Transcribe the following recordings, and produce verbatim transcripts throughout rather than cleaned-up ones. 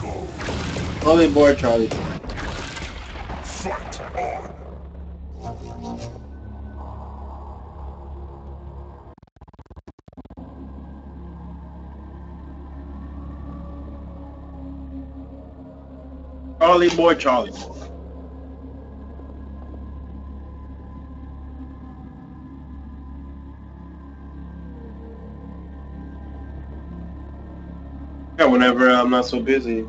Holy boy, Charlie. Fight on. Charlie boy, Charlie boy. Yeah, whenever I'm not so busy.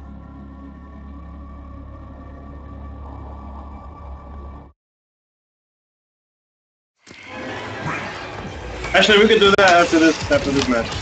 Actually, we could do that after this after this match.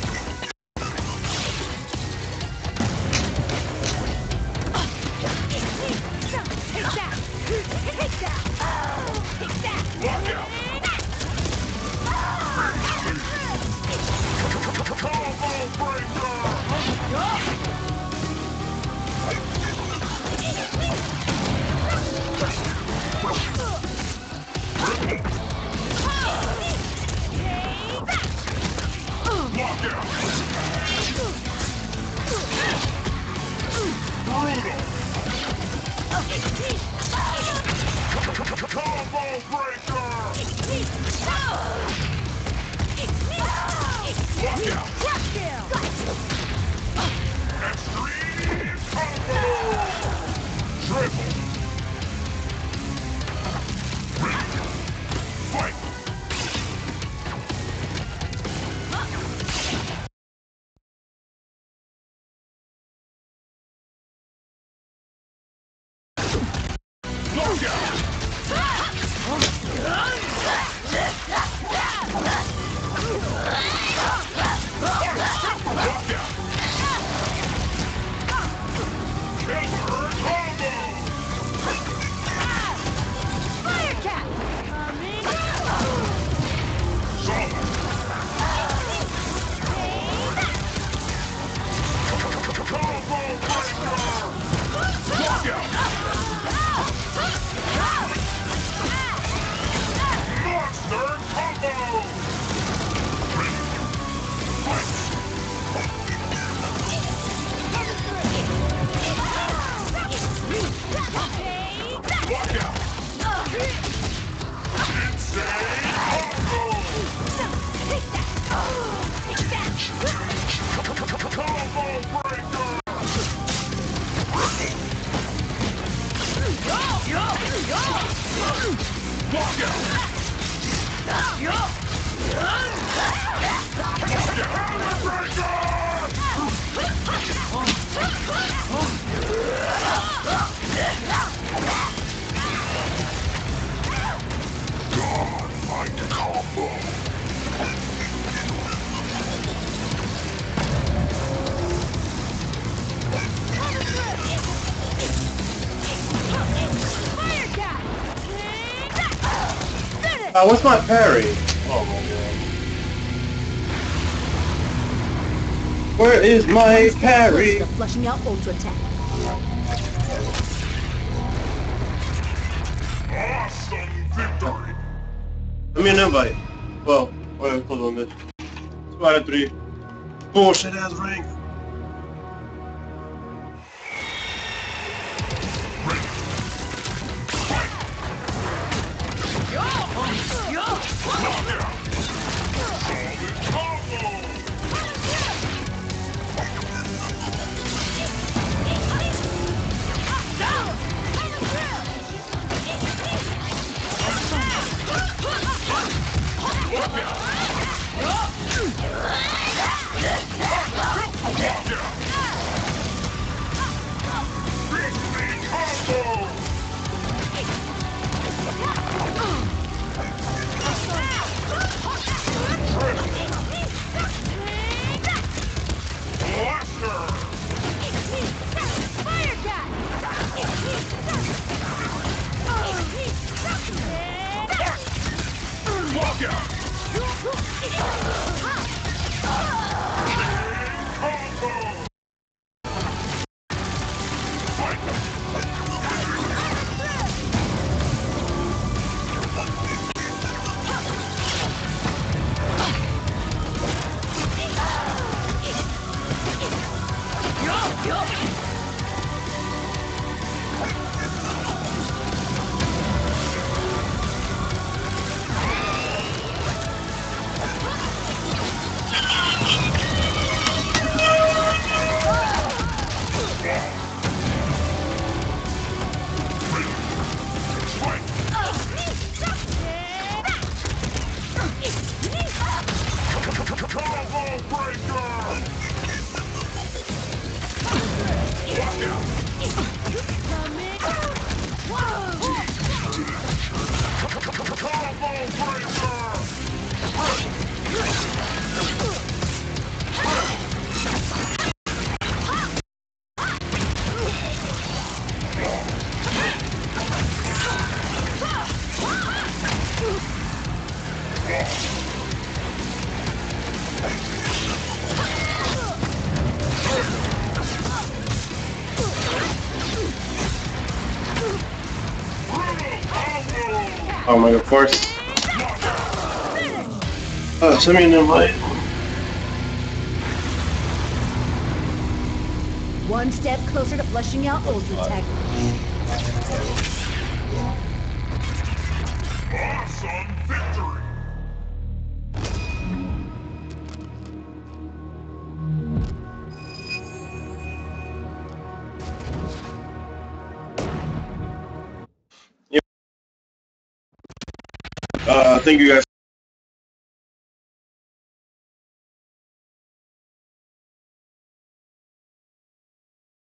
Uh, what's my parry? Oh my god. Where is my parry? Flushing out ultra attack. Awesome victory. Let me an invite. Well, whatever, close on this. Squad of three. Bullshit ass ring. Oh my god, of course. Uh, send me an invite. One step closer to flushing out Ultra Tech. Awesome victory! Uh, thank you guys.